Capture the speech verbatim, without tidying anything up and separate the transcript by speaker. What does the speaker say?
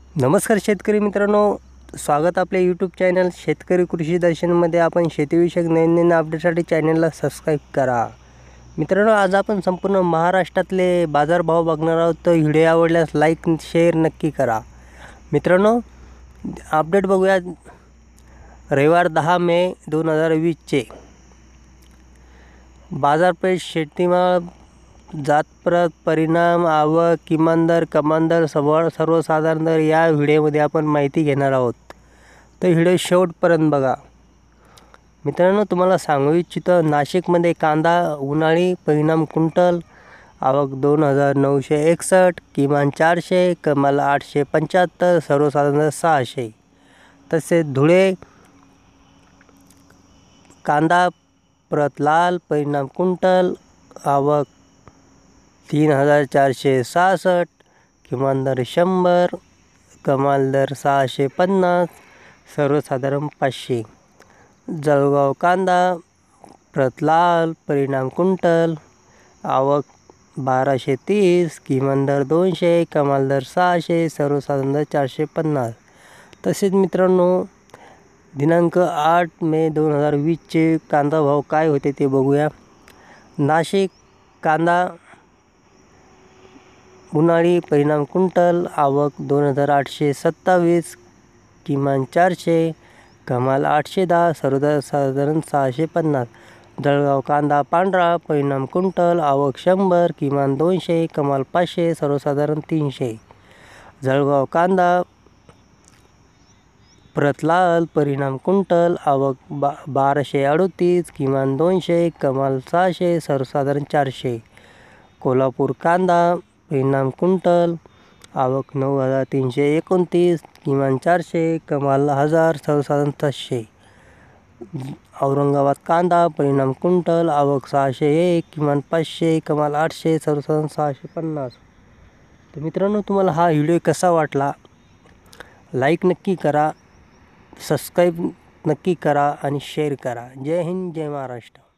Speaker 1: नमस्कार शेतकरी मित्रांनो, स्वागत आपल्या यूट्यूब चॅनल शेतकरी कृषी दर्शनमध्ये. आपण शेतीविषयक नवीन नवीन अपडेटसाठी चॅनलला सबस्क्राईब करा. मित्रांनो, आज आपण संपूर्ण महाराष्ट्रातले बाजारभाव बघणार आहोत. तर व्हिडिओ आवडल्यास लाईक शेअर नक्की करा. मित्रांनो, अपडेट बघूया. रविवार दहा मे दोन हजार वीसचे बाजारपेठ शेतीमाल जातप्रत परिणाम आवक किमान दर कमाल दर सवळ सर्वसाधारण दर या व्हिडिओमध्ये आपण माहिती घेणार आहोत. तर व्हिडिओ शेवटपर्यंत बघा. मित्रांनो, तुम्हाला सांगू इच्छितो, नाशिकमध्ये कांदा उन्हाळी परिणाम क्विंटल आवक दोन हजार नऊशे एकसष्ट, किमान चारशे, कमाल आठशे पंच्याहत्तर, सर्वसाधारण दर सहाशे. तसेच धुळे कांदा प्रत लाल परिणाम क्विंटल आवक तीन हजार चारशे सहासष्ट, किमान दर शंभर, कमाल दर सहाशे पन्नास, सर्वसाधारण पाचशे. जळगाव कांदा प्रत लाल परिणाम क्विंटल आवक बाराशे तीस, किमान दर दोनशे, कमाल दर सहाशे, सर्वसाधारण दर चारशे पन्नास. तसेच मित्रांनो, दिनांक आठ मे दोन हजार वीसचे कांदा भाव काय होते ते बघूया. नाशिक कांदा उन्हाळी परिणाम क्विंटल आवक दोन हजार आठशे सत्तावीस, किमान चारशे, कमाल आठशे दहा, सर्वसाधारण सहाशे पन्नास. जळगाव कांदा पांढरा परिणाम क्विंटल आवक शंभर, किमान दोनशे, कमाल पाचशे, सर्वसाधारण तीनशे. जळगाव कांदा प्रत लाल परिणाम क्विंटल आवक बा बाराशे अडतीस, किमान दोनशे, कमाल सहाशे, सर्वसाधारण चारशे. कोल्हापूर कांदा परिणाम क्विंटल आवक नऊ हजार तीनशे एकोणतीस, किमान चारशे, कमाल हजार, सर्वसाधारण सातशे. औरंगाबाद कांदा परिणाम क्विंटल आवक सहाशे एक, किमान पाचशे, कमाल आठशे, सर्वसाधारण सहाशे पन्नास. तर मित्रांनो, तुम्हाला हा व्हिडिओ कसा वाटला लाईक नक्की करा, सबस्क्राईब नक्की करा आणि शेअर करा. जय हिंद, जय महाराष्ट्र.